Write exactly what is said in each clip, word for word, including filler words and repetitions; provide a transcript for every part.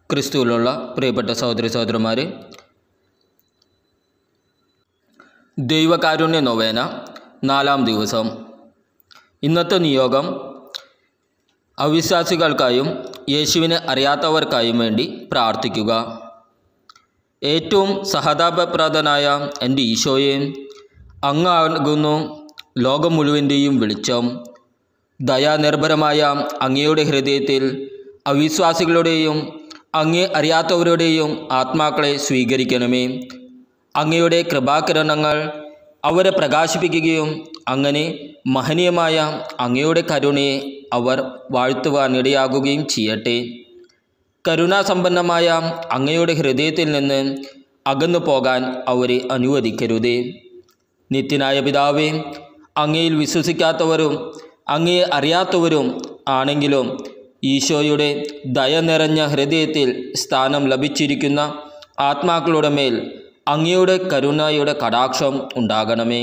ക്രിസ്തുവിലുള്ള പ്രിയപ്പെട്ട സഹോദരി സഹോദരന്മാരെ, ദൈവകാരുണ്യ നൊവേന നാലാം ദിവസം. ഇന്നത്തെ നിയോഗം അവിശ്വാസികൾക്കായും യേശുവിനെ അറിയാത്തവർക്കായും വേണ്ടി പ്രാർത്ഥിക്കുക. ഏറ്റവും സഹതാപപ്രദനായ എൻ്റെ ഈശോയെ, അങ്ങാകുന്നു ലോകം മുഴുവൻ്റെയും വെളിച്ചം. ദയാനിർഭരമായ അങ്ങയുടെ ഹൃദയത്തിൽ അവിശ്വാസികളുടെയും അങ്ങേ അറിയാത്തവരുടെയും ആത്മാക്കളെ സ്വീകരിക്കണമേ. അങ്ങയുടെ കൃപാകിരണങ്ങൾ അവരെ പ്രകാശിപ്പിക്കുകയും അങ്ങനെ മഹനീയമായ അങ്ങയുടെ കരുണയെ അവർ വാഴ്ത്തുവാനിടയാകുകയും ചെയ്യട്ടെ. കരുണാസമ്പന്നമായ അങ്ങയുടെ ഹൃദയത്തിൽ നിന്ന് അകന്നു പോകാൻ അവരെ അനുവദിക്കരുതേ. നിത്യനായ പിതാവേ, അങ്ങയിൽ വിശ്വസിക്കാത്തവരും അങ്ങയെ അറിയാത്തവരും ആണെങ്കിലും ഈശോയുടെ ദയ നിറഞ്ഞ ഹൃദയത്തിൽ സ്ഥാനം ലഭിച്ചിരിക്കുന്ന ആത്മാക്കളുടെ മേൽ അങ്ങയുടെ കരുണയുടെ കടാക്ഷം ഉണ്ടാകണമേ.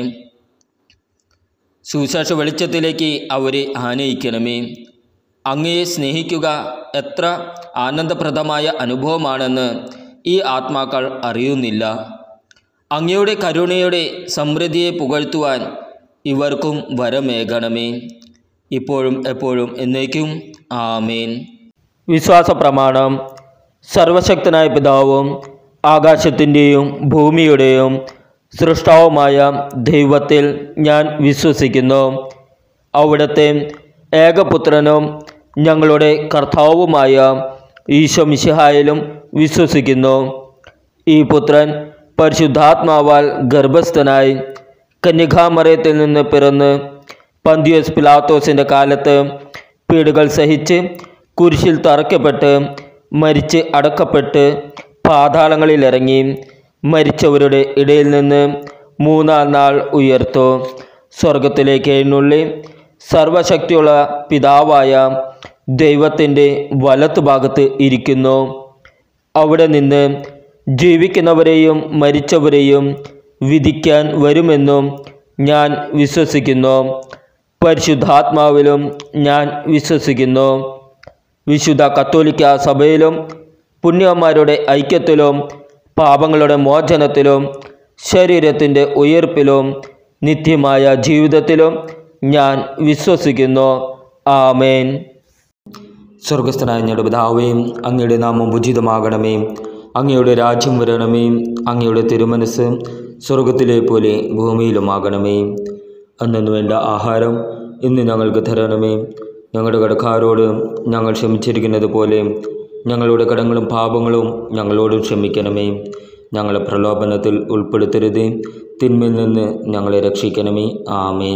സുവിശേഷ വെളിച്ചത്തിലേക്ക് അവരെ ആനയിക്കണമേ. അങ്ങയെ സ്നേഹിക്കുക എത്ര ആനന്ദപ്രദമായ അനുഭവമാണെന്ന് ഈ ആത്മാക്കൾ അറിയുന്നില്ല. അങ്ങയുടെ കരുണയുടെ സമൃദ്ധിയെ പുകഴ്ത്തുവാൻ ഇവർക്കും വരമേകണമേ, ഇപ്പോഴും എപ്പോഴും എന്നേക്കും. ആമേൻ. വിശ്വാസ പ്രമാണം. സർവശക്തനായ പിതാവും ആകാശത്തിൻ്റെയും ഭൂമിയുടെയും സൃഷ്ടാവുമായ ദൈവത്തിൽ ഞാൻ വിശ്വസിക്കുന്നു. അവിടുത്തെ ഏകപുത്രനും ഞങ്ങളുടെ കർത്താവുമായ ഈശോ മിശിഹായിലും വിശ്വസിക്കുന്നു. ഈ പുത്രൻ പരിശുദ്ധാത്മാവാൽ ഗർഭസ്ഥനായി കന്യകാമറിയത്തിൽ നിന്ന് പിറന്ന് പന്തിയോസ് പിലാത്തോസിൻ്റെ കാലത്ത് പീഡകൾ സഹിച്ച് കുരിശിൽ തറയ്ക്കപ്പെട്ട് മരിച്ച് അടക്കപ്പെട്ട് പാതാളങ്ങളിലിറങ്ങി മരിച്ചവരുടെ ഇടയിൽ നിന്ന് മൂന്നാം നാൾ ഉയർത്തു. സ്വർഗത്തിലേക്ക് എഴുന്നള്ളി സർവശക്തിയുള്ള പിതാവായ ദൈവത്തിൻ്റെ വലത്തുഭാഗത്ത് ഇരിക്കുന്നു. അവിടെ നിന്ന് ജീവിക്കുന്നവരെയും മരിച്ചവരെയും വിധിക്കാൻ വരുമെന്നും ഞാൻ വിശ്വസിക്കുന്നു. പരിശുദ്ധാത്മാവിലും ഞാൻ വിശ്വസിക്കുന്നു. വിശുദ്ധ കത്തോലിക്ക സഭയിലും പുണ്യന്മാരുടെ ഐക്യത്തിലും പാപങ്ങളുടെ മോചനത്തിലും ശരീരത്തിൻ്റെ ഉയർപ്പിലും നിത്യമായ ജീവിതത്തിലും ഞാൻ വിശ്വസിക്കുന്നു. ആമേൻ. സ്വർഗസ്ഥനായ ഞങ്ങളുടെ പിതാവേ, അങ്ങയുടെ നാമം ഉചിതമാകണമേ. അങ്ങയുടെ രാജ്യം വരണമേ. അങ്ങയുടെ തിരുമനസ് സ്വർഗത്തിലെ പോലെ ഭൂമിയിലുമാകണമേ. അന്നു വേണ്ട ആഹാരം ഇന്ന് ഞങ്ങൾക്ക് തരണമേ. ഞങ്ങളുടെ കടക്കാരോട് ഞങ്ങൾ ക്ഷമിച്ചിരിക്കുന്നത് പോലെ ഞങ്ങളുടെ കടങ്ങളും പാപങ്ങളും ഞങ്ങളോട് ക്ഷമിക്കണമേ. ഞങ്ങളെ പ്രലോഭനത്തിൽ ഉൾപ്പെടുത്തരുതേ, തിന്മയിൽ നിന്ന് ഞങ്ങളെ രക്ഷിക്കണമേ. ആമേൻ.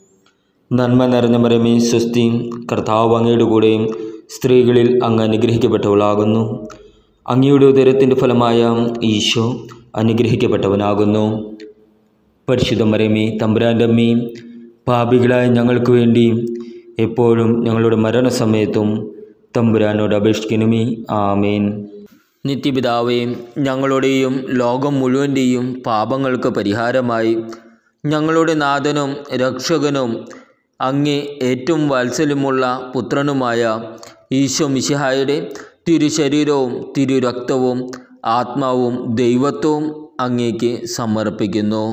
നന്മ നിറഞ്ഞ മറിയമേ, സ്വസ്തി, കർത്താവ് അങ്ങയുടെ കൂടെ സ്ത്രീകളിൽ അങ്ങ് അനുഗ്രഹിക്കപ്പെട്ടവളാകുന്നു. അങ്ങയുടെ ഉദരത്തിൻ്റെ ഫലമായ ഈശോ അനുഗ്രഹിക്കപ്പെട്ടവനാകുന്നു. പരിശുദ്ധ മറിയമേ, തമ്പുരാൻ്റെ അമ്മേ, പാപികളായ ഞങ്ങൾക്ക് വേണ്ടി എപ്പോഴും ഞങ്ങളുടെ മരണസമയത്തും തമ്പുരാനോട് അപേക്ഷിക്കണമേ. ആമേൻ. നിത്യപിതാവേ, ഞങ്ങളുടെയും ലോകം മുഴുവൻ്റെയും പാപങ്ങൾക്ക് പരിഹാരമായി ഞങ്ങളുടെ നാഥനും രക്ഷകനും അങ്ങേ ഏറ്റവും വാത്സല്യമുള്ള പുത്രനുമായ ഈശോ മിശിഹായുടെ തിരുശരീരവും തിരുരക്തവും ആത്മാവും ദൈവത്വവും അങ്ങേക്ക് സമർപ്പിക്കുന്നു.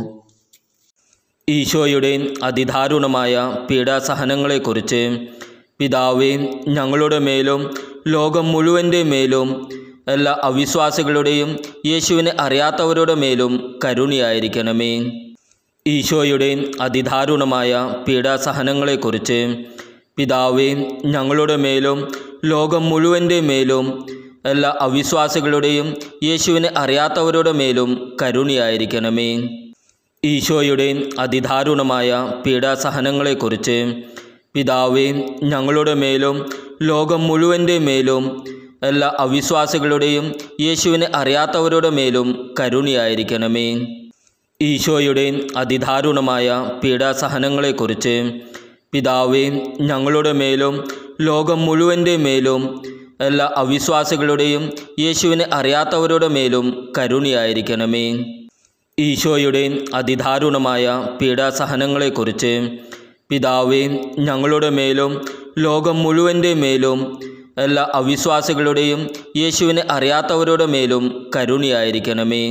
ഈശോയുടെ അതിദാരുണമായ പീഡാസഹനങ്ങളെക്കുറിച്ച് പിതാവേ, ഞങ്ങളുടെ മേലും ലോകം മുഴുവൻ്റെ മേലും എല്ലാ അവിശ്വാസികളുടെയും യേശുവിനെ അറിയാത്തവരുടെ മേലും കരുണയായിരിക്കണമേ. ഈശോയുടെ അതിദാരുണമായ പീഡാസഹനങ്ങളെക്കുറിച്ച് പിതാവേ, ഞങ്ങളുടെ മേലും ലോകം മുഴുവൻ്റെ മേലും എല്ലാ അവിശ്വാസികളുടെയും യേശുവിനെ അറിയാത്തവരുടെ മേലും കരുണയായിരിക്കണമേ. ഈശോയുടെ അതിദാരുണമായ പീഡാസഹനങ്ങളെക്കുറിച്ച് പിതാവേ, ഞങ്ങളുടെ മേലും ലോകം മുഴുവൻ്റെ മേലും എല്ലാ അവിശ്വാസികളുടെയും യേശുവിനെ അറിയാത്തവരുടെ മേലും കരുണയായിരിക്കണമേ. ഈശോയുടെ അതിദാരുണമായ പീഡാസഹനങ്ങളെക്കുറിച്ച് പിതാവേ, ഞങ്ങളുടെ മേലും ലോകം മുഴുവൻ്റെ മേലും എല്ലാ അവിശ്വാസികളുടെയും യേശുവിനെ അറിയാത്തവരുടെ മേലും കരുണയായിരിക്കണമേ. ഈശോയുടെ അതിദാരുണമായ പീഡാസഹനങ്ങളെക്കുറിച്ച് പിതാവേ, ഞങ്ങളുടെ മേലും ലോകം മുഴുവൻ്റെ മേലും എല്ലാ അവിശ്വാസികളുടെയും യേശുവിനെ അറിയാത്തവരുടെ മേലും കരുണയായിരിക്കണമേ.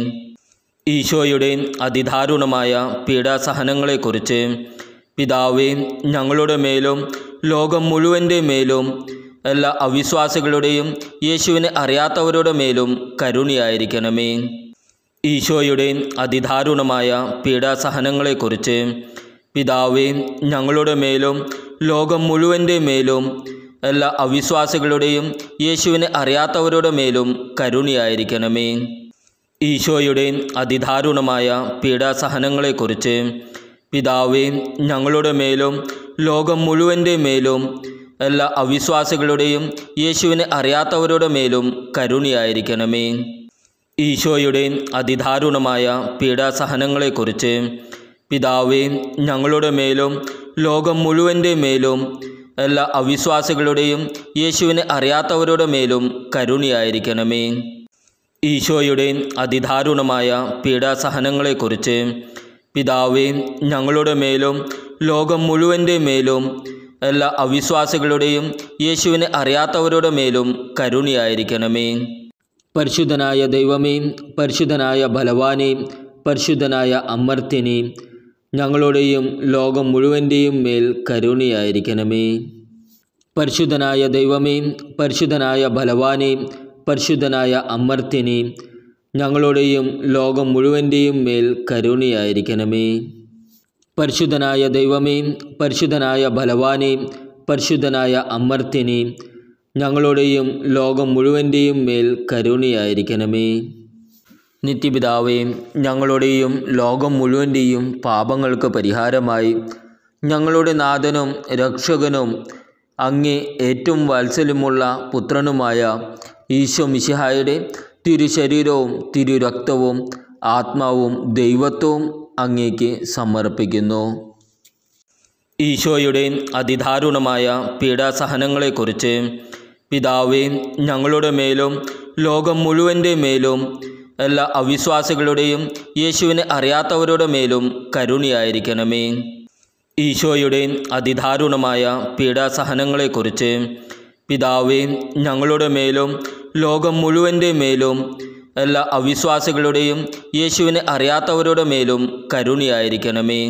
ഈശോയുടെ അതിദാരുണമായ പീഡാസഹനങ്ങളെക്കുറിച്ച് പിതാവേ, ഞങ്ങളുടെ മേലും ലോകം മുഴുവൻ്റെ മേലും എല്ലാ അവിശ്വാസികളുടെയും യേശുവിനെ അറിയാത്തവരുടെ മേലും കരുണയായിരിക്കണമേ. ഈശോയുടെ അതിദാരുണമായ പീഡാസഹനങ്ങളെക്കുറിച്ച് പിതാവേ, ഞങ്ങളുടെ മേലും ലോകം മുഴുവൻ്റെ മേലും എല്ലാ അവിശ്വാസികളുടെയും യേശുവിനെ അറിയാത്തവരുടെ മേലും കരുണയായിരിക്കണമേ. ഈശോയുടെ അതിദാരുണമായ പീഡാസഹനങ്ങളെക്കുറിച്ച് പിതാവേ, ഞങ്ങളുടെ മേലും ലോകം മുഴുവൻ്റെ മേലും എല്ലാ അവിശ്വാസികളുടെയും യേശുവിനെ അറിയാത്തവരുടെ മേലും കരുണയായിരിക്കണമേ. ഈശോയുടെ അതിദാരുണമായ പീഡാസഹനങ്ങളെക്കുറിച്ച് പിതാവേ, ഞങ്ങളുടെ മേലും ലോകം മുഴുവൻ്റെ മേലും എല്ലാ അവിശ്വാസികളുടെയും യേശുവിനെ അറിയാത്തവരുടെ മേലും കരുണയായിരിക്കണമേ. ഈശോയുടെ അതിദാരുണമായ പീഡാസഹനങ്ങളെക്കുറിച്ച് പിതാവേ, ഞങ്ങളുടെ മേലും ലോകം മുഴുവൻ്റെ മേലും എല്ലാ അവിശ്വാസികളുടെയും യേശുവിനെ അറിയാത്തവരുടെ മേലും കരുണയായിരിക്കണമേ. പരിശുദ്ധനായ ദൈവമേ, പരിശുദ്ധനായ ബലവാനേ, പരിശുദ്ധനായ അമർത്യനേ, ഞങ്ങളുടെയും ലോകം മുഴുവൻ്റെയും മേൽ കരുണയായിരിക്കണമേ. പരിശുദ്ധനായ ദൈവമേ, പരിശുദ്ധനായ ബലവാനേ, പരിശുദ്ധനായ അമർത്യനേ, ഞങ്ങളുടെയും ലോകം മുഴുവൻ്റെയും മേൽ കരുണയായിരിക്കണമേ. പരിശുദ്ധനായ ദൈവമേ, പരിശുദ്ധനായ ബലവാനേ, പരിശുദ്ധനായ അമർത്യനേ, ഞങ്ങളുടെയും ലോകം മുഴുവൻ്റെയും മേൽ കരുണയായിരിക്കണമേ. നിത്യപിതാവേ, ഞങ്ങളുടെയും ലോകം മുഴുവൻ്റെയും പാപങ്ങൾക്ക് പരിഹാരമായി ഞങ്ങളുടെ നാഥനും രക്ഷകനും അങ്ങേ ഏറ്റവും വാത്സല്യമുള്ള പുത്രനുമായ ഈശോ മിശിഹായുടെ തിരുശരീരവും തിരുരക്തവും ആത്മാവും ദൈവത്വവും അങ്ങേക്ക് സമർപ്പിക്കുന്നു. ഈശോയുടെ അതിദാരുണമായ പീഡാസഹനങ്ങളെക്കുറിച്ച് പിതാവേ, ഞങ്ങളുടെ മേലും ലോകം മുഴുവൻ്റെ മേലും എല്ലാ അവിശ്വാസികളുടെയും യേശുവിനെ അറിയാത്തവരുടെ മേലും കരുണയായിരിക്കണമേ. ഈശോയുടെ അതിദാരുണമായ പീഡാസഹനങ്ങളെക്കുറിച്ച് പിതാവേ, ഞങ്ങളുടെ മേലും ലോകം മുഴുവൻ്റെ മേലും എല്ലാ അവിശ്വാസികളുടെയും യേശുവിനെ അറിയാത്തവരുടെ മേലും കരുണയായിരിക്കണമേ.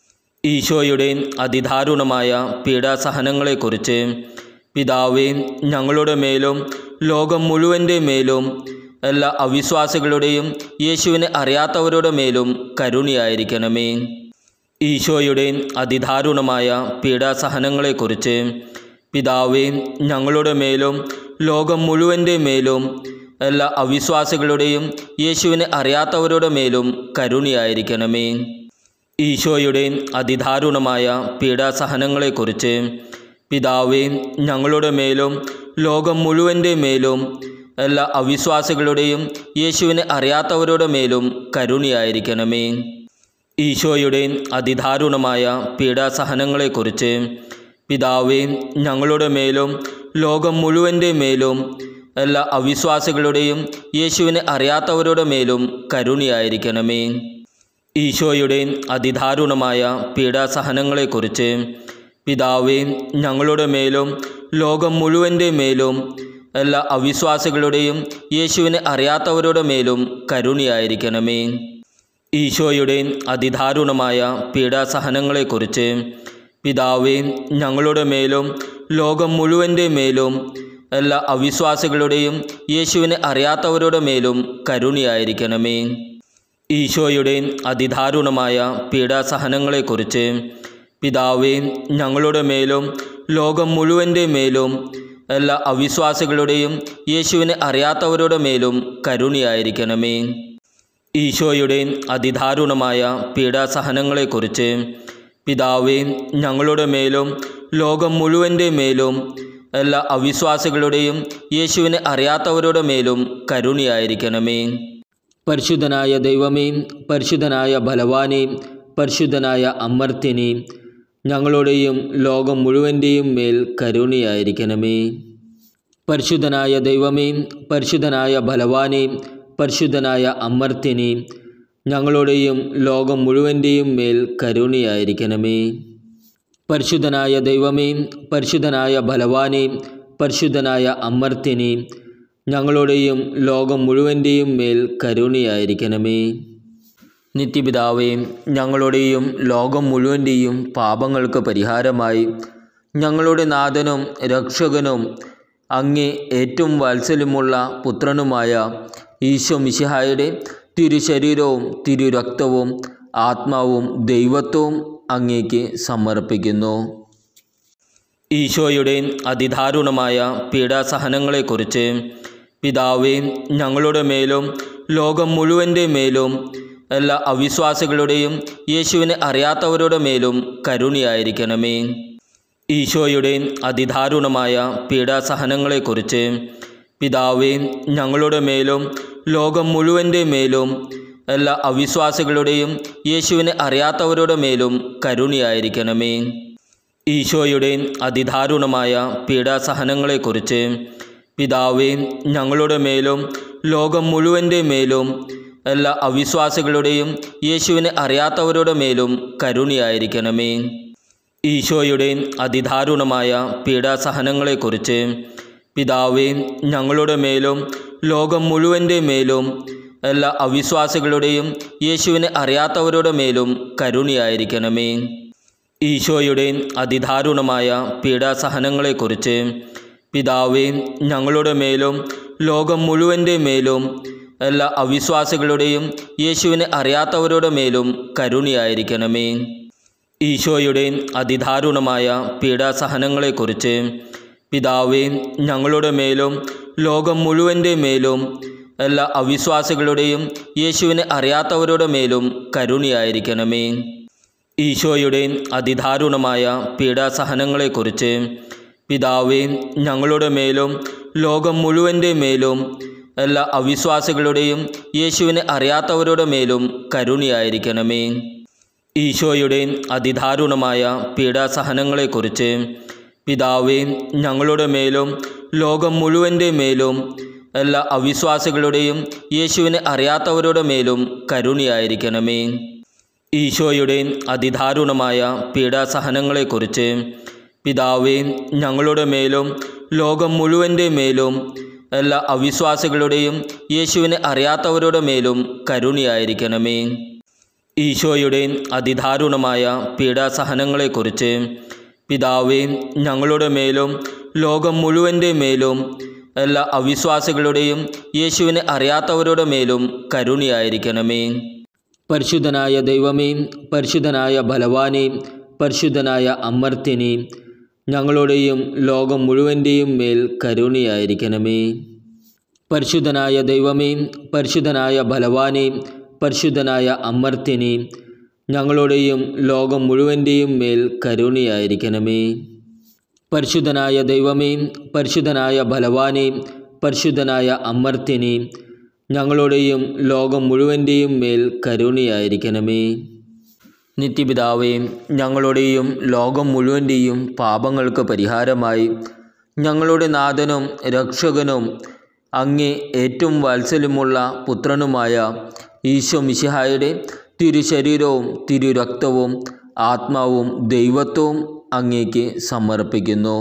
ഈശോയുടെ അതിദാരുണമായ പീഡാസഹനങ്ങളെക്കുറിച്ച് പിതാവേ, ഞങ്ങളുടെ മേലും ലോകം മുഴുവൻ്റെ മേലും എല്ലാ അവിശ്വാസികളുടെയും യേശുവിനെ അറിയാത്തവരുടെ മേലും കരുണയായിരിക്കണമേ. ഈശോയുടെ അതിദാരുണമായ പീഡാസഹനങ്ങളെക്കുറിച്ച് പിതാവേ, ഞങ്ങളുടെ മേലും ലോകം മുഴുവൻ്റെ മേലും എല്ലാ അവിശ്വാസികളുടെയും യേശുവിനെ അറിയാത്തവരുടെ മേലും കരുണയായിരിക്കണമേ. ഈശോയുടെ അതിദാരുണമായ പീഡാസഹനങ്ങളെക്കുറിച്ച് പിതാവേ, ഞങ്ങളുടെ മേലും ലോകം മുഴുവൻ്റെ മേലും എല്ലാ അവിശ്വാസികളുടെയും യേശുവിനെ അറിയാത്തവരുടെ മേലും കരുണയായിരിക്കണമേ. ഈശോയുടെ അതിദാരുണമായ പീഡാസഹനങ്ങളെക്കുറിച്ച് പിതാവേ, ഞങ്ങളുടെ മേലും ലോകം മുഴുവൻ്റെ മേലും എല്ലാ അവിശ്വാസികളുടെയും യേശുവിനെ അറിയാത്തവരുടെ മേലും കരുണയായിരിക്കണമേ. ഈശോയുടെ അതിദാരുണമായ പീഡാസഹനങ്ങളെക്കുറിച്ച് പിതാവേ, ഞങ്ങളുടെ മേലും ലോകം മുഴുവൻ്റെ മേലും എല്ലാ അവിശ്വാസികളുടെയും യേശുവിനെ അറിയാത്തവരുടെ മേലും കരുണയായിരിക്കണമേ. ഈശോയുടെ അതിദാരുണമായ പീഡാസഹനങ്ങളെക്കുറിച്ച് പിതാവേ, ഞങ്ങളുടെ മേലും ലോകം മുഴുവൻ്റെ മേലും എല്ലാ അവിശ്വാസികളുടെയും യേശുവിനെ അറിയാത്തവരുടെ മേലും കരുണയായിരിക്കണമേ. ഈശോയുടെ അതിദാരുണമായ പീഡാസഹനങ്ങളെക്കുറിച്ച് പിതാവേ, ഞങ്ങളുടെ മേലും ലോകം മുഴുവൻ്റെ മേലും എല്ലാ അവിശ്വാസികളുടെയും യേശുവിനെ അറിയാത്തവരുടെ മേലും കരുണയായിരിക്കണമേ. ഈശോയുടെ അതിദാരുണമായ പീഡാസഹനങ്ങളെക്കുറിച്ച് പിതാവേ, ഞങ്ങളുടെ മേലും ലോകം മുഴുവൻ്റെ മേലും എല്ലാ അവിശ്വാസികളുടെയും യേശുവിനെ അറിയാത്തവരുടെ മേലും കരുണയായിരിക്കണമേ. പരിശുദ്ധനായ ദൈവമേ, പരിശുദ്ധനായ ബലവാനേ, പരിശുദ്ധനായ അമർത്യനേ, ഞങ്ങളുടെയും ലോകം മുഴുവൻ്റെയും മേൽ കരുണയായിരിക്കണമേ. പരിശുദ്ധനായ ദൈവമേ, പരിശുദ്ധനായ ബലവാനേ, പരിശുദ്ധനായ അമർത്യനേ, ഞങ്ങളുടെയും ലോകം മുഴുവൻ്റെയും മേൽ കരുണയായിരിക്കണമേ. പരിശുദ്ധനായ ദൈവമേ, പരിശുദ്ധനായ ബലവാനേ, പരിശുദ്ധനായ അമർത്യനേ, ഞങ്ങളുടെയും ലോകം മുഴുവൻ്റെയും മേൽ കരുണയായിരിക്കണമേ. നിത്യപിതാവേ, ഞങ്ങളുടെയും ലോകം മുഴുവൻ്റെയും പാപങ്ങൾക്ക് പരിഹാരമായി ഞങ്ങളുടെ നാഥനും രക്ഷകനും അങ്ങേ ഏറ്റവും വാത്സല്യമുള്ള പുത്രനുമായ ഈശോ മിശിഹായുടെ തിരുശരീരവും തിരുരക്തവും ആത്മാവും ദൈവത്വവും അങ്ങേക്ക് സമർപ്പിക്കുന്നു. ഈശോയുടെ അതിദാരുണമായ പീഡാസഹനങ്ങളെക്കുറിച്ച് പിതാവേ, ഞങ്ങളുടെ മേലും ലോകം മുഴുവൻ്റെ മേലും എല്ലാ അവിശ്വാസികളുടെയും യേശുവിനെ അറിയാത്തവരുടെ മേലും കരുണയായിരിക്കണമേ. ഈശോയുടെ അതിദാരുണമായ പീഡാസഹനങ്ങളെക്കുറിച്ച് പിതാവേ, ഞങ്ങളുടെ മേലും ലോകം മുഴുവൻ്റെ മേലും എല്ലാ അവിശ്വാസികളുടെയും യേശുവിനെ അറിയാത്തവരുടെ മേലും കരുണയായിരിക്കണമേ. ഈശോയുടെ അതിദാരുണമായ പീഡാസഹനങ്ങളെക്കുറിച്ച് പിതാവേ, ഞങ്ങളുടെ മേലും ലോകം മുഴുവൻ്റെ മേലും എല്ലാ അവിശ്വാസികളുടെയും യേശുവിനെ അറിയാത്തവരുടെ മേലും കരുണയായിരിക്കണമേ. ഈശോയുടെ അതിദാരുണമായ പീഡാസഹനങ്ങളെക്കുറിച്ച് പിതാവേ, ഞങ്ങളുടെ മേലും ലോകം മുഴുവൻ്റെ മേലും എല്ലാ അവിശ്വാസികളുടെയും യേശുവിനെ അറിയാത്തവരുടെ മേലും കരുണയായിരിക്കണമേ. ഈശോയുടെ അതിദാരുണമായ പീഡാസഹനങ്ങളെക്കുറിച്ച് പിതാവേ, ഞങ്ങളുടെ മേലും ലോകം മുഴുവൻ്റെ മേലും എല്ലാ അവിശ്വാസികളുടെയും യേശുവിനെ അറിയാത്തവരുടെ മേലും കരുണയായിരിക്കണമേ. ഈശോയുടെ അതിദാരുണമായ പീഡാസഹനങ്ങളെക്കുറിച്ച് പിതാവേ, ഞങ്ങളുടെ മേലും ലോകം മുഴുവൻ്റെ മേലും എല്ലാ അവിശ്വാസികളുടെയും യേശുവിനെ അറിയാത്തവരുടെ മേലും കരുണയായിരിക്കണമേ. ഈശോയുടെ അതിദാരുണമായ പീഡാസഹനങ്ങളെക്കുറിച്ച് പിതാവേ, ഞങ്ങളുടെ മേലും ലോകം മുഴുവൻ്റെ മേലും എല്ലാ അവിശ്വാസികളുടെയും യേശുവിനെ അറിയാത്തവരുടെ മേലും കരുണയായിരിക്കണമേ. ഈശോയുടെ അതിദാരുണമായ പീഡാസഹനങ്ങളെക്കുറിച്ച് പിതാവേ, ഞങ്ങളുടെ മേലും ലോകം മുഴുവൻ്റെ മേലും എല്ലാ അവിശ്വാസികളുടെയും യേശുവിനെ അറിയാത്തവരുടെ മേലും കരുണയായിരിക്കണമേ. ഈശോയുടെ അതിദാരുണമായ പീഡാസഹനങ്ങളെക്കുറിച്ച് പിതാവേ, ഞങ്ങളുടെ മേലും ലോകം മുഴുവൻ്റെ മേലും എല്ലാ അവിശ്വാസികളുടെയും യേശുവിനെ അറിയാത്തവരുടെ മേലും കരുണയായിരിക്കണമേ. ഈശോയുടെ അതിദാരുണമായ പീഡാസഹനങ്ങളെക്കുറിച്ച് പിതാവേ, ഞങ്ങളുടെ മേലും ലോകം മുഴുവൻ്റെ മേലും എല്ലാ അവിശ്വാസികളുടെയും യേശുവിനെ അറിയാത്തവരുടെ മേലും കരുണയായിരിക്കണമേ. പരിശുദ്ധനായ ദൈവമേ, പരിശുദ്ധനായ ബലവാനേ, പരിശുദ്ധനായ അമർത്യനേ, ഞങ്ങളുടെയും ലോകം മുഴുവൻ്റെയും മേൽ കരുണയായിരിക്കണമേ. പരിശുദ്ധനായ ദൈവമേ, പരിശുദ്ധനായ ബലവാനേ, പരിശുദ്ധനായ അമർത്യനേ, ഞങ്ങളുടെയും ലോകം മുഴുവൻ്റെയും മേൽ കരുണയായിരിക്കണമേ. പരിശുദ്ധനായ ദൈവമേ, പരിശുദ്ധനായ ബലവാനേ, പരിശുദ്ധനായ അമർത്യനേ, ഞങ്ങളുടെയും ലോകം മുഴുവൻ്റെയും മേൽ കരുണയായിരിക്കണമേ. നിത്യപിതാവേ, ഞങ്ങളുടെയും ലോകം മുഴുവൻ്റെയും പാപങ്ങൾക്ക് പരിഹാരമായി ഞങ്ങളുടെ നാഥനും രക്ഷകനും അങ്ങേ ഏറ്റവും വാത്സല്യമുള്ള പുത്രനുമായ ഈശോ മിശിഹായുടെ തിരുശരീരവും തിരുരക്തവും ആത്മാവും ദൈവത്വവും അങ്ങേക്ക് സമർപ്പിക്കുന്നു.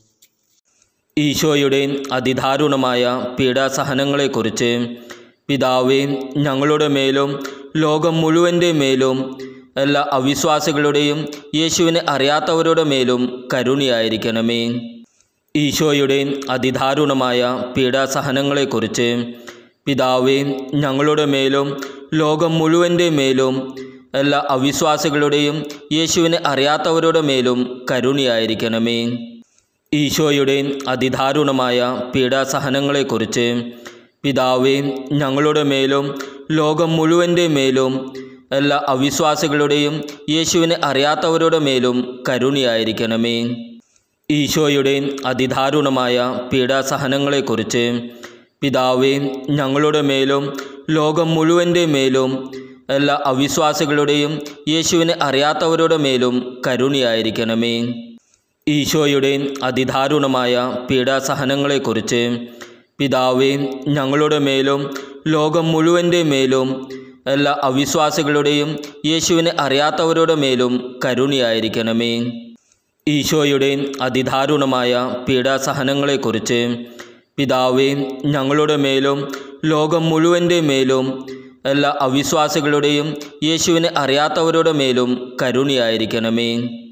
ഈശോയുടെ അതിദാരുണമായ പീഡാസഹനങ്ങളെക്കുറിച്ച് പിതാവേ, ഞങ്ങളുടെ മേലും ലോകം മുഴുവൻ്റെ മേലും എല്ലാ അവിശ്വാസികളുടെയും യേശുവിനെ അറിയാത്തവരുടെ മേലും കരുണയായിരിക്കണമേ. ഈശോയുടെ അതിദാരുണമായ പീഡാസഹനങ്ങളെക്കുറിച്ച് പിതാവേ, ഞങ്ങളുടെ മേലും ലോകം മുഴുവൻ്റെ മേലും എല്ലാ അവിശ്വാസികളുടെയും യേശുവിനെ അറിയാത്തവരുടെ മേലും കരുണയായിരിക്കണമേ. ഈശോയുടെ അതിദാരുണമായ പീഡാസഹനങ്ങളെക്കുറിച്ച് പിതാവേ, ഞങ്ങളുടെ മേലും ലോകം മുഴുവൻ്റെ മേലും എല്ലാ അവിശ്വാസികളുടെയും യേശുവിനെ അറിയാത്തവരുടെ മേലും കരുണയായിരിക്കണമേ. ഈശോയുടെ അതിദാരുണമായ പീഡാസഹനങ്ങളെക്കുറിച്ച് പിതാവേ, ഞങ്ങളുടെ മേലും ലോകം മുഴുവൻ്റെ മേലും എല്ലാ അവിശ്വാസികളുടെയും യേശുവിനെ അറിയാത്തവരുടെ മേലും കരുണയായിരിക്കണമേ. ഈശോയുടെ അതിദാരുണമായ പീഡാസഹനങ്ങളെക്കുറിച്ച് പിതാവേ, ഞങ്ങളുടെ മേലും ലോകം മുഴുവൻ്റെ മേലും എല്ലാ അവിശ്വാസികളുടെയും യേശുവിനെ അറിയാത്തവരുടെ മേലും കരുണയായിരിക്കണമേ. ഈശോയുടെ അതിദാരുണമായ പീഡാസഹനങ്ങളെക്കുറിച്ച് പിതാവേ, ഞങ്ങളുടെ മേലും ലോകം മുഴുവൻ്റെ മേലും എല്ലാ അവിശ്വാസികളുടെയും യേശുവിനെ അറിയാത്തവരുടെ മേലും കരുണയായിരിക്കണമേ.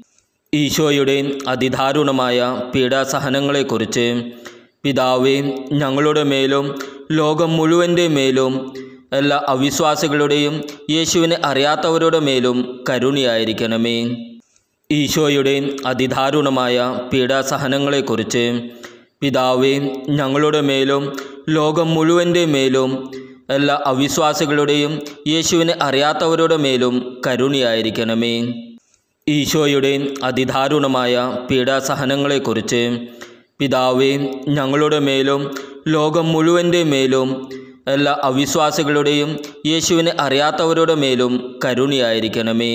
ഈശോയുടെ അതിദാരുണമായ പീഡാസഹനങ്ങളെക്കുറിച്ച് പിതാവേ, ഞങ്ങളുടെ മേലും ലോകം മുഴുവൻ്റെ മേലും എല്ലാ അവിശ്വാസികളുടെയും യേശുവിനെ അറിയാത്തവരുടെ മേലും കരുണയായിരിക്കണമേ. ഈശോയുടെ അതിദാരുണമായ പീഡാസഹനങ്ങളെക്കുറിച്ച് പിതാവേ, ഞങ്ങളുടെ മേലും ലോകം മുഴുവൻ്റെ മേലും എല്ലാ അവിശ്വാസികളുടെയും യേശുവിനെ അറിയാത്തവരുടെ മേലും കരുണയായിരിക്കണമേ. ഈശോയുടെ അതിദാരുണമായ പീഡാസഹനങ്ങളെക്കുറിച്ച് പിതാവേ, ഞങ്ങളുടെ മേലും ലോകം മുഴുവൻ്റെ മേലും എല്ലാ അവിശ്വാസികളുടെയും യേശുവിനെ അറിയാത്തവരുടെ മേലും കരുണയായിരിക്കണമേ.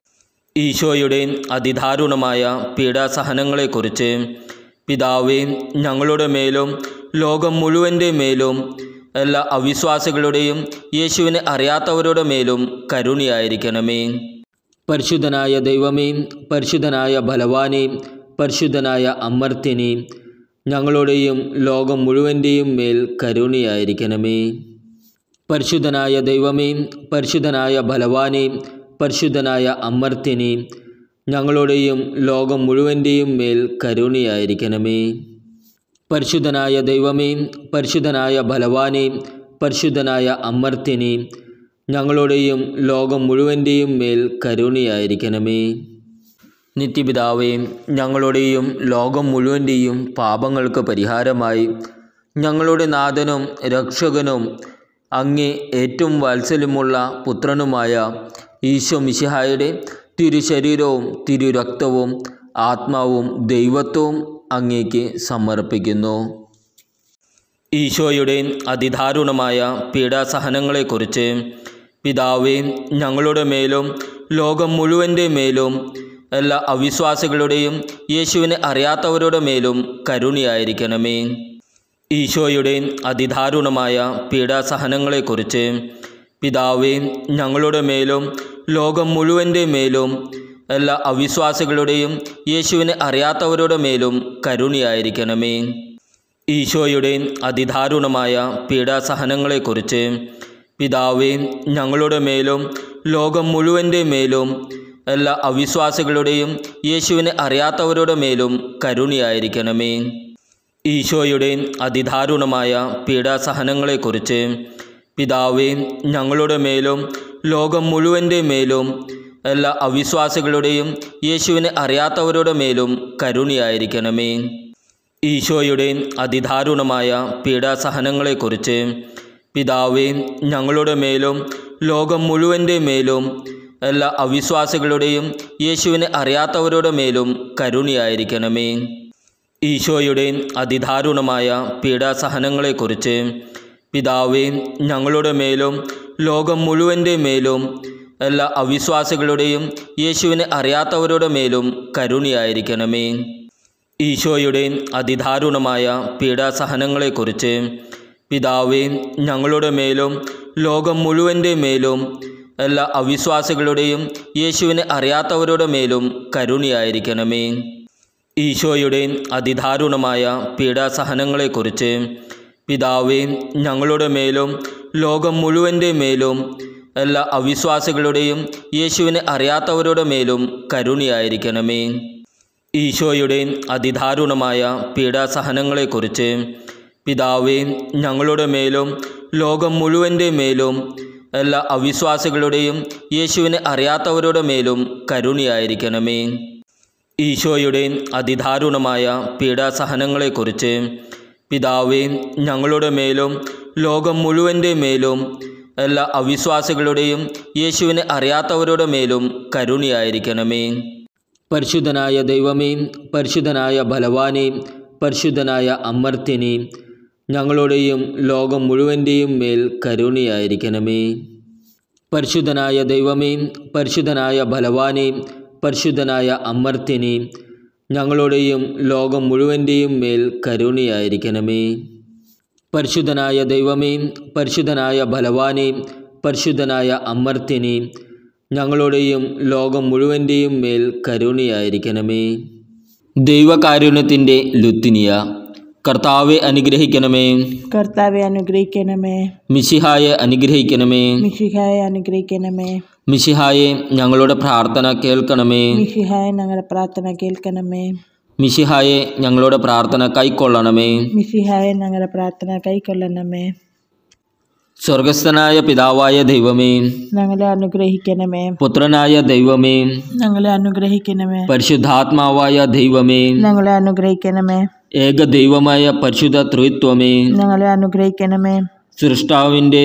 ഈശോയുടെ അതിദാരുണമായ പീഡാസഹനങ്ങളെക്കുറിച്ച് പിതാവേ, ഞങ്ങളുടെ മേലും ലോകം മുഴുവൻ്റെ മേലും എല്ലാ അവിശ്വാസികളുടെയും യേശുവിനെ അറിയാത്തവരുടെ മേലും കരുണയായിരിക്കണമേ. പരിശുദ്ധനായ ദൈവമേ, പരിശുദ്ധനായ ബലവാനേ, പരിശുദ്ധനായ അമർത്യനേ, ഞങ്ങളുടെയും ലോകം മുഴുവൻ്റെയും മേൽ കരുണയായിരിക്കണമേ. പരിശുദ്ധനായ ദൈവമേ, പരിശുദ്ധനായ ബലവാനേ, പരിശുദ്ധനായ അമർത്യനേ, ഞങ്ങളുടെയും ലോകം മുഴുവൻ്റെയും മേൽ കരുണയായിരിക്കണമേ. പരിശുദ്ധനായ ദൈവമേ, പരിശുദ്ധനായ ബലവാനേ, പരിശുദ്ധനായ അമർത്യനേ, ഞങ്ങളുടെയും ലോകം മുഴുവൻ്റെയും മേൽ കരുണയായിരിക്കണമേ. നിത്യപിതാവേ, ഞങ്ങളുടെയും ലോകം മുഴുവൻ്റെയും പാപങ്ങൾക്ക് പരിഹാരമായി ഞങ്ങളുടെ നാഥനും രക്ഷകനും അങ്ങേ ഏറ്റവും വാത്സല്യമുള്ള പുത്രനുമായ ഈശോ മിശിഹായുടെ തിരുശരീരവും തിരുരക്തവും ആത്മാവും ദൈവത്വവും അങ്ങേക്ക് സമർപ്പിക്കുന്നു. ഈശോയുടെ അതിദാരുണമായ പീഡാസഹനങ്ങളെക്കുറിച്ച് പിതാവേ, ഞങ്ങളുടെ മേലും ലോകം മുഴുവൻ്റെ മേലും എല്ലാ അവിശ്വാസികളുടെയും യേശുവിനെ അറിയാത്തവരുടെ മേലും കരുണയായിരിക്കണമേ. ഈശോയുടെ അതിദാരുണമായ പീഡാസഹനങ്ങളെക്കുറിച്ച് പിതാവേ, ഞങ്ങളുടെ മേലും ലോകം മുഴുവൻ്റെ മേലും എല്ലാ അവിശ്വാസികളുടെയും യേശുവിനെ അറിയാത്തവരുടെ മേലും കരുണയായിരിക്കണമേ. ഈശോയുടെ അതിദാരുണമായ പീഡാസഹനങ്ങളെക്കുറിച്ച് പിതാവേ, ഞങ്ങളുടെ മേലും ലോകം മുഴുവൻ്റെ മേലും എല്ലാ അവിശ്വാസികളുടെയും യേശുവിനെ അറിയാത്തവരുടെ മേലും കരുണയായിരിക്കണമേ. ഈശോയുടെ അതിദാരുണമായ പീഡാസഹനങ്ങളെക്കുറിച്ച് പിതാവേ, ഞങ്ങളുടെ മേലും ലോകം മുഴുവൻ്റെ മേലും എല്ലാ അവിശ്വാസികളുടെയും യേശുവിനെ അറിയാത്തവരുടെ മേലും കരുണയായിരിക്കണമേ. ഈശോയുടെ അതിദാരുണമായ പീഡാസഹനങ്ങളെക്കുറിച്ച് പിതാവേ, ഞങ്ങളുടെ മേലും ലോകം മുഴുവൻ്റെ മേലും എല്ലാ അവിശ്വാസികളുടെയും യേശുവിനെ അറിയാത്തവരുടെ മേലും കരുണയായിരിക്കണമേ. ഈശോയുടെ അതിദാരുണമായ പീഡാസഹനങ്ങളെക്കുറിച്ച് പിതാവേ, ഞങ്ങളുടെ മേലും ലോകം മുഴുവൻ്റെ മേലും എല്ലാ അവിശ്വാസികളുടെയും യേശുവിനെ അറിയാത്തവരുടെ മേലും കരുണയായിരിക്കണമേ. ഈശോയുടെ അതിദാരുണമായ പീഡാസഹനങ്ങളെക്കുറിച്ച് പിതാവേ, ഞങ്ങളുടെ മേലും ലോകം മുഴുവൻ്റെ മേലും എല്ലാ അവിശ്വാസികളുടെയും യേശുവിനെ അറിയാത്തവരുടെ മേലും കരുണയായിരിക്കണമേ. ഈശോയുടെ അതിദാരുണമായ പീഡാസഹനങ്ങളെക്കുറിച്ച് പിതാവേ, ഞങ്ങളുടെ മേലും ലോകം മുഴുവൻ്റെ മേലും എല്ലാ അവിശ്വാസികളുടെയും യേശുവിനെ അറിയാത്തവരുടെ മേലും കരുണയായിരിക്കണമേ. ഈശോയുടെ അതിദാരുണമായ പീഡാസഹനങ്ങളെക്കുറിച്ച് പിതാവേ, ഞങ്ങളുടെ മേലും ലോകം മുഴുവൻ്റെ മേലും എല്ലാ അവിശ്വാസികളുടെയും യേശുവിനെ അറിയാത്തവരുടെ മേലും കരുണയായിരിക്കണമേ. ഈശോയുടെ അതിദാരുണമായ പീഡാസഹനങ്ങളെക്കുറിച്ച് പിതാവേ, ഞങ്ങളുടെ മേലും ലോകം മുഴുവൻ്റെ മേലും എല്ലാ അവിശ്വാസികളുടെയും യേശുവിനെ അറിയാത്തവരുടെ മേലും കരുണയായിരിക്കണമേ. പരിശുദ്ധനായ ദൈവമേ, പരിശുദ്ധനായ ബലവാനേ, പരിശുദ്ധനായ അമർത്യനേ, ഞങ്ങളുടെയും ലോകം മുഴുവൻ്റെയും മേൽ കരുണയായിരിക്കണമേ. പരിശുദ്ധനായ ദൈവമേ, പരിശുദ്ധനായ ബലവാനേ, പരിശുദ്ധനായ അമർത്യനേ, ഞങ്ങളുടെയും ലോകം മുഴുവൻ്റെയും മേൽ കരുണയായിരിക്കണമേ. പരിശുദ്ധനായ ദൈവമേ, പരിശുദ്ധനായ ബലവാനേ, പരിശുദ്ധനായ അമർത്യനേ, ഞങ്ങളുടെയും ലോകം മുഴുവൻ്റെയും മേൽ കരുണയായിരിക്കണമേ. ദൈവകാരുണ്യത്തിൻ്റെ ലുത്തിനിയ. കർത്താവെ അനുഗ്രഹിക്കണമേ. കർത്താവെ അനുഗ്രഹിക്കണമേ. മിശിഹായെ അനുഗ്രഹിക്കണമേ. മിശിഹായെ അനുഗ്രഹിക്കണമേ. മിശിഹായെ ഞങ്ങളുടെ പ്രാർത്ഥന കേൾക്കണമേ. മിശിഹായെ ഞങ്ങളുടെ പ്രാർത്ഥന കേൾക്കണമേ. മിശിഹായെ ഞങ്ങളുടെ പ്രാർത്ഥന കൈക്കൊള്ളണമേ. മിശിഹായെ ഞങ്ങളുടെ പ്രാർത്ഥന കൈക്കൊള്ളണമേ. സ്വർഗസ്ഥനായ പിതാവായ ദൈവമേ, ഞങ്ങളെ അനുഗ്രഹിക്കണമേ. പുത്രനായ ദൈവമേ, ഞങ്ങളെ അനുഗ്രഹിക്കണമേ. പരിശുദ്ധാത്മാവായ ദൈവമേ, ഞങ്ങളെ അനുഗ്രഹിക്കണമേ. ഏക ദൈവമായ പരിശുദ്ധ ത്രിത്വമേ, ഞങ്ങളെ അനുഗ്രഹിക്കണമേ. സൃഷ്ടാവിൻ്റെ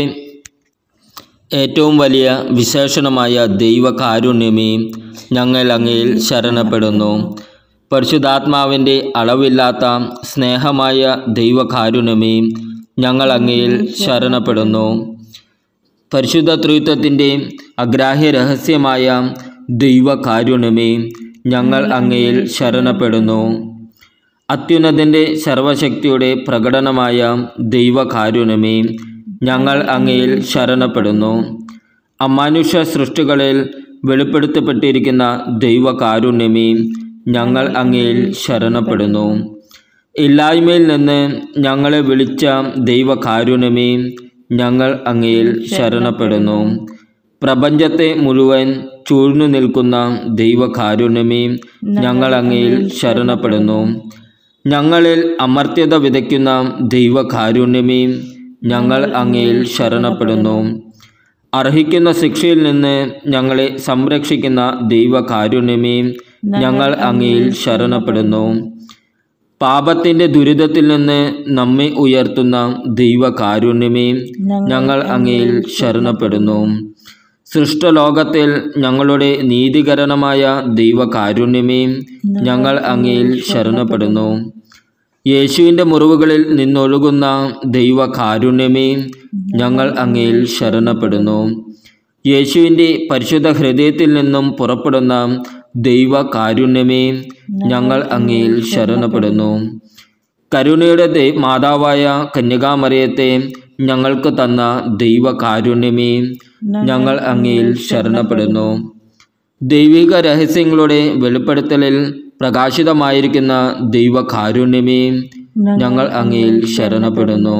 ഏറ്റവും വലിയ വിശേഷണമായ ദൈവകാരുണ്യമേ, ഞങ്ങൾ അങ്ങയിൽ ശരണപ്പെടുന്നു. പരിശുദ്ധാത്മാവിൻ്റെ അളവില്ലാത്ത സ്നേഹമായ ദൈവകാരുണ്യമേ, ഞങ്ങൾ അങ്ങയിൽ ശരണപ്പെടുന്നു. പരിശുദ്ധ ത്രിത്വത്തിൻ്റെ അഗ്രാഹ്യ രഹസ്യമായ ദൈവകാരുണ്യമേ, ഞങ്ങൾ അങ്ങയിൽ ശരണപ്പെടുന്നു. അത്യുന്നതൻ്റെ സർവശക്തിയുടെ പ്രകടനമായ ദൈവകാരുണ്യമേ, ഞങ്ങൾ അങ്ങയിൽ ശരണപ്പെടുന്നു. അമാനുഷ്യ സൃഷ്ടികളിൽ വെളിപ്പെടുത്തപ്പെട്ടിരിക്കുന്ന ദൈവകാരുണ്യമേ, ഞങ്ങൾ അങ്ങയിൽ ശരണപ്പെടുന്നു. ഇല്ലായ്മയിൽ നിന്ന് ഞങ്ങളെ വിളിച്ച ദൈവകാരുണ്യമേ, ഞങ്ങൾ അങ്ങയിൽ ശരണപ്പെടുന്നു. പ്രപഞ്ചത്തെ മുഴുവൻ ചൂഴ്ന്നു നിൽക്കുന്ന ദൈവകാരുണ്യമേ, ഞങ്ങൾ അങ്ങയിൽ ശരണപ്പെടുന്നു. ഞങ്ങളിൽ അമർത്യത വിതയ്ക്കുന്ന ദൈവകാരുണ്യമേ, ഞങ്ങൾ അങ്ങയിൽ ശരണപ്പെടുന്നു. അർഹിക്കുന്ന ശിക്ഷയിൽ നിന്ന് ഞങ്ങളെ സംരക്ഷിക്കുന്ന ദൈവകാരുണ്യമേ, ഞങ്ങൾ അങ്ങയിൽ ശരണപ്പെടുന്നു. പാപത്തിൻ്റെ ദുരിതത്തിൽ നിന്ന് നമ്മെ ഉയർത്തുന്ന ദൈവകാരുണ്യമേ, ഞങ്ങൾ അങ്ങയിൽ ശരണപ്പെടുന്നു. സൃഷ്ടലോകത്തിൽ ഞങ്ങളുടെ നീതീകരണമായ ദൈവകാരുണ്യമേ, ഞങ്ങൾ അങ്ങയിൽ ശരണപ്പെടുന്നു. യേശുവിൻ്റെ മുറിവുകളിൽ നിന്നൊഴുകുന്ന ദൈവകാരുണ്യമേ, ഞങ്ങൾ അങ്ങയിൽ ശരണപ്പെടുന്നു. യേശുവിൻ്റെ പരിശുദ്ധ ഹൃദയത്തിൽ നിന്നും പുറപ്പെടുന്ന ദൈവകാരുണ്യമേ, ഞങ്ങൾ അങ്ങയിൽ ശരണപ്പെടുന്നു. കരുണയുടെ ദൈ മാതാവായ കന്യകാമറിയത്തെ ഞങ്ങൾക്ക് തന്ന ദൈവകാരുണ്യമേ, ഞങ്ങൾ അങ്ങയിൽ ശരണപ്പെടുന്നു. ദൈവിക രഹസ്യങ്ങളുടെ വെളിപ്പെടുത്തലിൽ പ്രകാശിതമായിരിക്കുന്ന ദൈവകാരുണ്യമേ, ഞങ്ങൾ അങ്ങയിൽ ശരണപ്പെടുന്നു.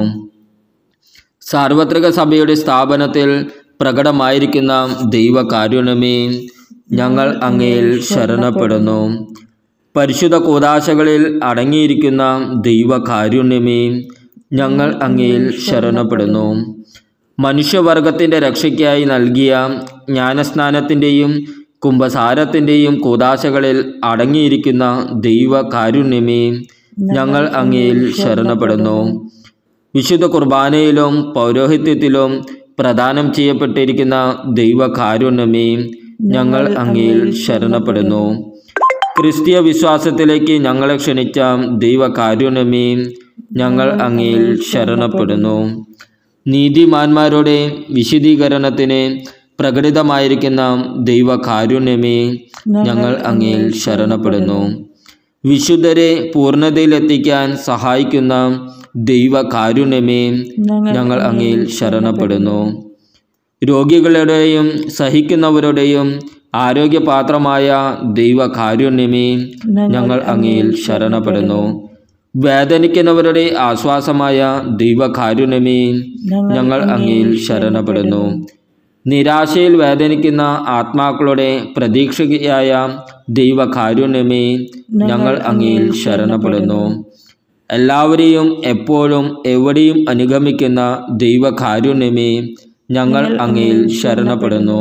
സാർവത്രിക സഭയുടെ സ്ഥാപനത്തിൽ പ്രകടമായിരിക്കുന്ന ദൈവകാരുണ്യമേ, ഞങ്ങൾ അങ്ങയിൽ ശരണപ്പെടുന്നു. പരിശുദ്ധ കൂദാശകളിൽ അടങ്ങിയിരിക്കുന്ന ദൈവകാരുണ്യമേ, ഞങ്ങൾ അങ്ങയിൽ ശരണപ്പെടുന്നു. മനുഷ്യവർഗത്തിൻ്റെ രക്ഷയ്ക്കായി നൽകിയ ജ്ഞാനസ്നാനത്തിൻ്റെയും കുംഭസാരത്തിൻ്റെയും കൂദാശകളിൽ അടങ്ങിയിരിക്കുന്ന ദൈവകാരുണ്യമേ, ഞങ്ങൾ അങ്ങയിൽ ശരണപ്പെടുന്നു. വിശുദ്ധ കുർബാനയിലും പൗരോഹിത്യത്തിലും പ്രദാനം ചെയ്യപ്പെട്ടിരിക്കുന്ന ദൈവകാരുണ്യമേ, ഞങ്ങൾ അങ്ങയിൽ ശരണപ്പെടുന്നു. ക്രിസ്തീയ വിശ്വാസത്തിലേക്ക് ഞങ്ങളെ ക്ഷണിച്ച ദൈവകാരുണ്യമേ, ഞങ്ങൾ അങ്ങയിൽ ശരണപ്പെടുന്നു. നീതിമാന്മാരുടെ വിശുദ്ധീകരണത്തിന് പ്രകടിതമായിരിക്കുന്ന ദൈവകാരുണ്യമേ, ഞങ്ങൾ അങ്ങയിൽ ശരണപ്പെടുന്നു. വിശുദ്ധരെ പൂർണ്ണതയിലെത്തിക്കാൻ സഹായിക്കുന്ന ദൈവകാരുണ്യമേ, ഞങ്ങൾ അങ്ങയിൽ ശരണപ്പെടുന്നു. രോഗികളുടെയും സഹിക്കുന്നവരുടെയും ആരോഗ്യപാത്രമായ ദൈവകാരുണ്യമേ, ഞങ്ങൾ അങ്ങയിൽ ശരണപ്പെടുന്നു. വേദനിക്കുന്നവരുടെ ആശ്വാസമായ ദൈവകാരുണ്യമേ, ഞങ്ങൾ അങ്ങയിൽ ശരണപ്പെടുന്നു. നിരാശയിൽ വേദനിക്കുന്ന ആത്മാക്കളുടെ പ്രതീക്ഷയായ ദൈവകാരുണ്യമേ, ഞങ്ങൾ അങ്ങയിൽ ശരണപ്പെടുന്നു. എല്ലാവരെയും എപ്പോഴും എവിടെയും അനുഗമിക്കുന്ന ദൈവകാരുണ്യമേ, ഞങ്ങൾ അങ്ങയിൽ ശരണപ്പെടുന്നു.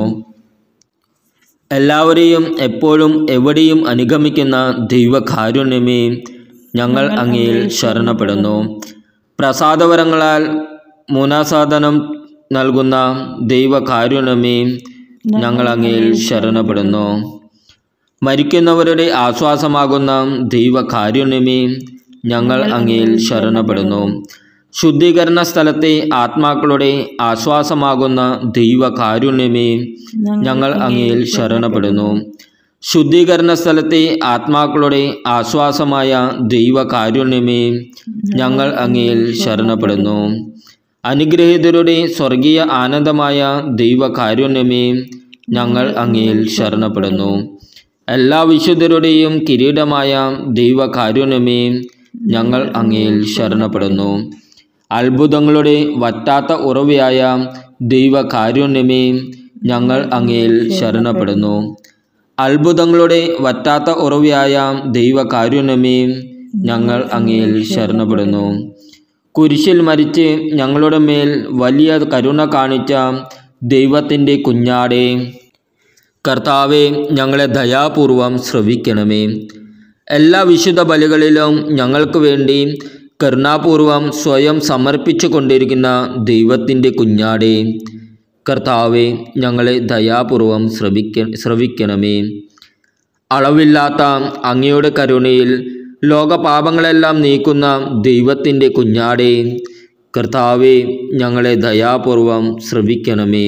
എല്ലാവരെയും എപ്പോഴും എവിടെയും അനുഗമിക്കുന്ന ദൈവകാരുണ്യമേ, ഞങ്ങൾ അങ്ങയിൽ ശരണപ്പെടുന്നു. പ്രസാദവരങ്ങളാൽ മൂനാസാധനം നൽകുന്ന ദൈവകാരുണ്യമേ, ഞങ്ങൾ അങ്ങയിൽ ശരണപ്പെടുന്നു. മരിക്കുന്നവരുടെ ആശ്വാസമാകുന്ന ദൈവകാരുണ്യമേ, ഞങ്ങൾ അങ്ങയിൽ ശരണപ്പെടുന്നു. ശുദ്ധീകരണ സ്ഥലത്തെ ആത്മാക്കളുടെ ആശ്വാസമാകുന്ന ദൈവകാരുണ്യമേ, ഞങ്ങൾ അങ്ങയിൽ ശരണപ്പെടുന്നു. ശുദ്ധീകരണ സ്ഥലത്തെ ആത്മാക്കളുടെ ആശ്വാസമായ ദൈവകാരുണ്യമേ, ഞങ്ങൾ അങ്ങയിൽ ശരണപ്പെടുന്നു. അനുഗ്രഹീതരുടെ സ്വർഗീയ ആനന്ദമായ ദൈവകാരുണ്യമേ, ഞങ്ങൾ അങ്ങയിൽ ശരണപ്പെടുന്നു. എല്ലാ വിശുദ്ധരുടെയും കിരീടമായ ദൈവകാരുണ്യമേ, ഞങ്ങൾ അങ്ങയിൽ ശരണപ്പെടുന്നു. അത്ഭുതങ്ങളുടെ വറ്റാത്ത ഉറവയായ ദൈവകാരുണ്യമേ, ഞങ്ങൾ അങ്ങയിൽ ശരണപ്പെടുന്നു. അത്ഭുതങ്ങളുടെ വറ്റാത്ത ഉറവയായ ദൈവകാരുണ്യമേ, ഞങ്ങൾ അങ്ങയിൽ ശരണപ്പെടുന്നു. കുരിശിൽ മരിച്ച് ഞങ്ങളുടെ മേൽ വലിയ കരുണ കാണിച്ച ദൈവത്തിൻ്റെ കുഞ്ഞാടേ, കർത്താവെ, ഞങ്ങളെ ദയാപൂർവം ശ്രവിക്കണമേ. എല്ലാ വിശുദ്ധ ബലികളിലും ഞങ്ങൾക്ക് വേണ്ടി കരുണാപൂർവം സ്വയം സമർപ്പിച്ചു കൊണ്ടിരിക്കുന്ന ദൈവത്തിൻ്റെ കുഞ്ഞാടേ, കർത്താവെ, ഞങ്ങളെ ദയാപൂർവം ശ്രവിക്ക ശ്രവിക്കണമേ. അളവില്ലാത്ത അങ്ങയുടെ കരുണയിൽ ലോകപാപങ്ങളെല്ലാം നീക്കുന്ന ദൈവത്തിൻ്റെ കുഞ്ഞാടേ, കർത്താവെ, ഞങ്ങളെ ദയാപൂർവം ശ്രവിക്കണമേ.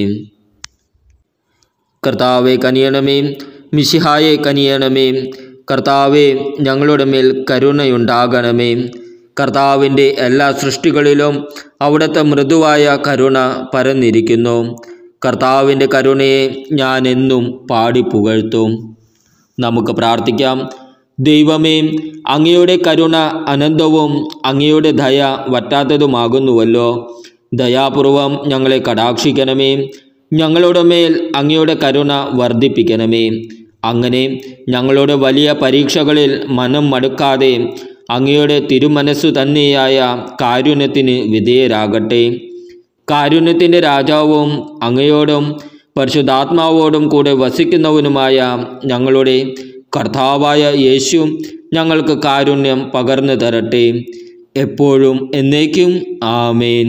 കർത്താവെ കനിയണമേ, മിശിഹായെ കനിയണമേ. കർത്താവെ, ഞങ്ങളുടെ മേൽ കരുണയുണ്ടാകണമേ. കർത്താവിൻ്റെ എല്ലാ സൃഷ്ടികളിലും അവിടുത്തെ മൃദുവായ കരുണ പരന്നിരിക്കുന്നു. കർത്താവിൻ്റെ കരുണയെ ഞാൻ എന്നും പാടി പുകഴ്ത്തും. നമുക്ക് പ്രാർത്ഥിക്കാം. ദൈവമേ, അങ്ങയുടെ കരുണ അനന്തവും അങ്ങയുടെ ദയ വറ്റാത്തതുമാകുന്നുവല്ലോ. ദയാപൂർവം ഞങ്ങളെ കടാക്ഷിക്കണമേ. ഞങ്ങളുടെ മേൽ അങ്ങയുടെ കരുണ വർദ്ധിപ്പിക്കണമേ. അങ്ങനെ ഞങ്ങളുടെ വലിയ പരീക്ഷകളിൽ മനം മടുക്കാതെ അങ്ങയുടെ തിരുമനസ്സു തന്നെയായ കാരുണ്യത്തിന് വിധേയരാകട്ടെ. കാരുണ്യത്തിൻ്റെ രാജാവും അങ്ങയോടും പരിശുദ്ധാത്മാവോടും കൂടെ വസിക്കുന്നവനുമായ ഞങ്ങളുടെ കർത്താവായ യേശു ഞങ്ങൾക്ക് കാരുണ്യം പകർന്നു തരട്ടെ, എപ്പോഴും എന്നേക്കും. ആമേൻ.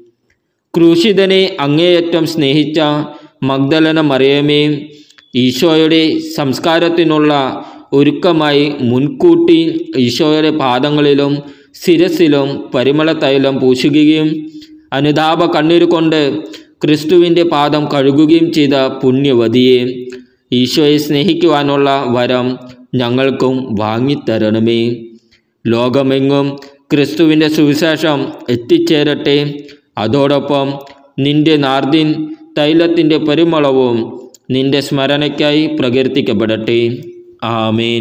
ക്രൂശിതനെ അങ്ങേയറ്റം സ്നേഹിച്ച മഗ്ദലന മറിയമേ, ഈശോയുടെ സംസ്കാരത്തിനുള്ള ഒരുക്കമായി മുൻകൂട്ടി ഈശോയുടെ പാദങ്ങളിലും ശിരസിലും പരിമള തൈലം പൂശുകയും അനുതാപ കണ്ണീരുകൊണ്ട് ക്രിസ്തുവിൻ്റെ പാദം കഴുകുകയും ചെയ്ത പുണ്യവതിയെ, ഈശോയെ സ്നേഹിക്കുവാനുള്ള വരം ഞങ്ങൾക്കും വാങ്ങിത്തരണമേ. ലോകമെങ്ങും ക്രിസ്തുവിൻ്റെ സുവിശേഷം എത്തിച്ചേരട്ടെ. അതോടൊപ്പം നിന്റെ നാർദിൻ തൈലത്തിൻ്റെ പരിമളവും നിന്റെ സ്മരണയ്ക്കായി പ്രകീർത്തിക്കപ്പെടട്ടെ. ആമേൻ.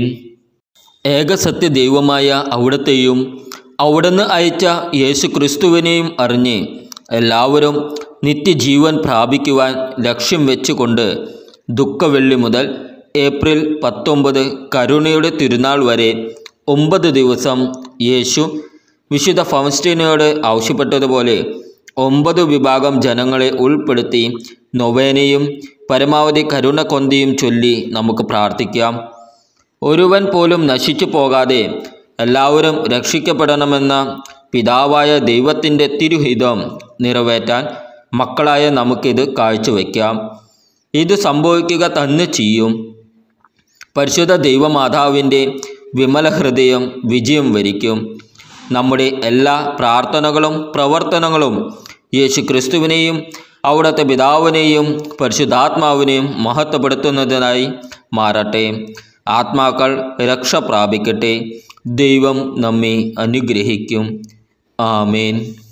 ഏകസത്യ ദൈവമായ അവിടുത്തെയും അവിടുന്ന് അയച്ച യേശു ക്രിസ്തുവിനെയും അറിഞ്ഞ് എല്ലാവരും നിത്യജീവൻ പ്രാപിക്കുവാൻ ലക്ഷ്യം വെച്ചുകൊണ്ട് ദുഃഖവെള്ളി മുതൽ ഏപ്രിൽ പത്തൊമ്പത് കരുണയുടെ തിരുനാൾ വരെ ഒമ്പത് ദിവസം യേശു വിശുദ്ധ ഫൗസ്റ്റീനയോട് ആവശ്യപ്പെട്ടതുപോലെ ഒമ്പത് വിഭാഗം ജനങ്ങളെ ഉൾപ്പെടുത്തി നൊവേനയും പരമാവധി കരുണ കൊന്തിയും ചൊല്ലി നമുക്ക് പ്രാർത്ഥിക്കാം. ഒരുവൻ പോലും നശിച്ചു പോകാതെ എല്ലാവരും രക്ഷിക്കപ്പെടണമെന്ന പിതാവായ ദൈവത്തിൻ്റെ തിരുഹിതം നിറവേറ്റാൻ മക്കളായ നമുക്കിത് കാഴ്ചവെക്കാം. ഇത് സംഭവിക്കുക തന്നെ ചെയ്യും. പരിശുദ്ധ ദൈവമാതാവിൻ്റെ വിമല ഹൃദയം വിജയം വരിക്കും. നമ്മുടെ എല്ലാ പ്രാർത്ഥനകളും പ്രവർത്തനങ്ങളും യേശു ക്രിസ്തുവിനെയും അവിടുത്തെ പിതാവിനെയും പരിശുദ്ധാത്മാവിനെയും മഹത്വപ്പെടുത്തുന്നതിനായി മാറട്ടെ. ആത്മാക്കൾ രക്ഷ പ്രാപിക്കട്ടെ. ദൈവം നമ്മെ അനുഗ്രഹിക്കും. ആമേൻ.